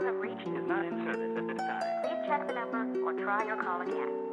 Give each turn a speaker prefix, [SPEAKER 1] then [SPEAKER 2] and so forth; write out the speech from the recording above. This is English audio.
[SPEAKER 1] you have reached
[SPEAKER 2] is not in service at this time.
[SPEAKER 1] Please check the number or try your call again.